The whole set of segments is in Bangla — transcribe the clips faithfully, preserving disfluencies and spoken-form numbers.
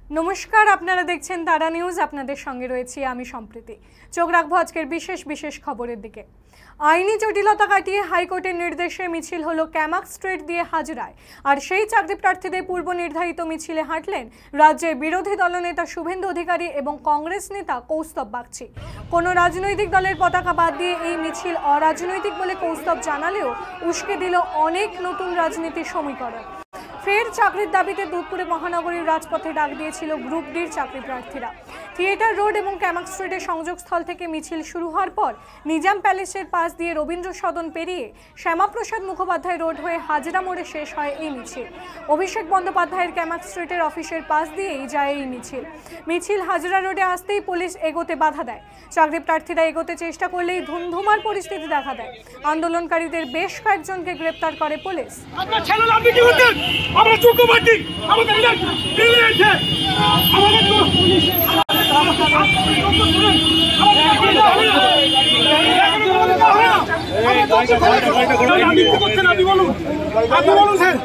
नमस्कार आपनारा देखছেন तारा निউজ আপনাদের সঙ্গে রয়েছি আমি সম্প্রীতি। চোখ রাখবো আজকের বিশেষ বিশেষ খবরের দিকে। আইনি জটিলতা কাটিয়ে হাইকোর্টের নির্দেশে মিছিল হলো ক্যামাক স্ট্রিট দিয়ে হাজরায়। আর সেই চাকরি প্রার্থীদের পূর্ব নির্ধারিত মিছিলে হাঁটলেন রাজ্যের বিরোধী দলনেতা শুভেন্দু অধিকারী এবং কংগ্রেস নেতা কৌস্তব বাগচি। কোনো রাজনৈতিক দলের পতাকা বাদ দিয়ে এই মিছিল অরাজনৈতিক বলে কৌস্তব জানালেও উস্কে দিল অনেক নতুন রাজনীতির সমীকরণ। ফের চাকরির দাবিতে দুধপুরে মহানগরীর রাজপথে ডাক দিয়েছিল গ্রুপ ডির চাকরি প্রার্থীরা। থিয়েটার রোড এবং ক্যামাক স্ট্রিটের সংযোগস্থল থেকে মিছিল শুরু হওয়ার পর নিজাম প্যালেসের পাশ দিয়ে রবীন্দ্র সদন পেরিয়ে শ্যামাপ্রসাদ মুখোপাধ্যায় রোড হয়ে হাজরা মোড়ে শেষ হয় এই মিছিল। অভিষেক বন্দ্যোপাধ্যায়ের ক্যামাক স্ট্রিটের অফিসের পাশ দিয়েই যায় এই মিছিল। মিছিল হাজরা রোডে আসতেই পুলিশ এগোতে বাধা দেয়। চাকরি প্রার্থীরা এগোতে চেষ্টা করলেই ধুমধুমার পরিস্থিতি দেখা দেয়। আন্দোলনকারীদের বেশ কয়েকজনকে গ্রেপ্তার করে পুলিশ। আমরা চুকুবাটি আমাদের দিল্লি আছে আমাদের তো আপনি বলুন আপনি বলুন স্যার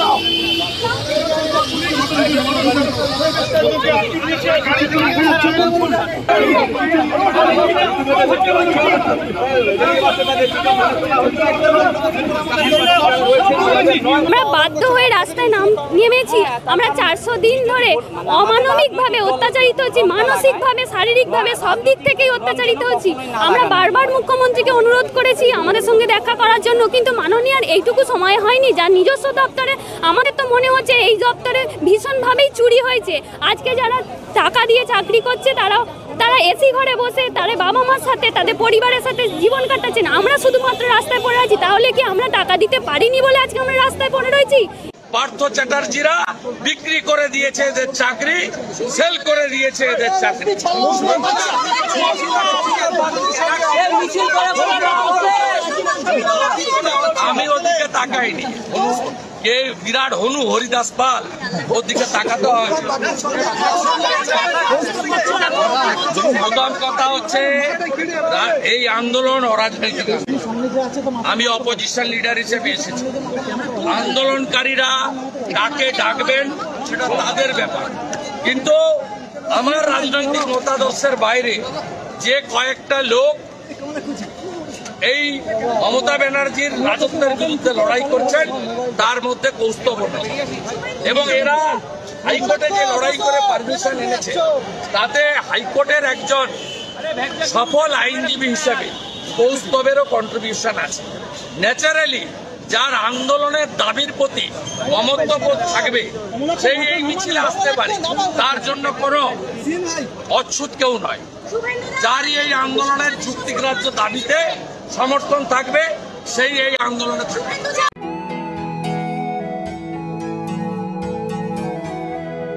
আমরা বাধ্য হয়ে রাস্তায় নাম নেমেছি। আমরা চারশো দিন ধরে অমানবিকভাবে অত্যাচারিত হচ্ছি, মানসিকভাবে শারীরিকভাবে সব দিক থেকেই অত্যাচারিত হচ্ছি। আমরা বারবার মুখ্যমন্ত্রীকে অনুরোধ করেছি আমাদের সঙ্গে দেখা করার জন্য, কিন্তু মাননীয়ার এইটুকু সময় হয়নি। যার নিজস্ব দপ্তরে আমাদের তো মনে হচ্ছে এই দপ্তরে ভীষণভাবেই চুরি হয়েছে। আজকে যারা টাকা দিয়ে চাকরি করছে তারা তারা এসি ঘরে বসে তাদের বাবা মার সাথে তাদের পরিবারের সাথে জীবন কাটাচ্ছেন। আমরা শুধুমাত্র রাস্তায় পড়ে আছি। তাহলে কি আমরা টাকা দিতে পারিনি বলে আজকে আমরা রাস্তায় পড়ে রয়েছি? পার্থ চ্যাটার্জিরা বিক্রি করে দিয়েছে এদের চাকরি, সেল করে দিয়েছে এদের চাকরি। আমি ওদিকে তাকাইনি। কে বিরাট হনু হরিদাস পাল ওর দিকে তাকাতে হয়েছে। প্রথম কথা হচ্ছে এই আন্দোলন অরাজনৈতিক। আমি অপোজিশন লিডার হিসেবে এসেছি। আন্দোলনকারীরা কাকে ডাকবেন সেটা তাদের ব্যাপার, কিন্তু আমার রাজনৈতিক মতাদর্শের বাইরে যে কয়েকটা লোক এই মমতা ব্যানার্জির রাজত্বের বিরুদ্ধে লড়াই করছেন তার মধ্যে কৌস্তব এবং এরা হাইকোর্টে যে লড়াই করে পারমিশন এনেছে তাতে হাইকোর্টের একজন সফল আইনজীবী হিসেবে কৌস্তবেরও কন্ট্রিবিউশন আছে। ন্যাচারালি যার আন্দোলনের দাবির প্রতি মমত্ববোধ থাকবে সেই এই মিছিলে আসতে পারে, তার জন্য কোনো অচ্ছুত কেউ নয়। যারই এই আন্দোলনের যুক্তিগ্রাহ্য দাবিতে সমর্থন থাকবে সেই এই আন্দোলনে থাকবে।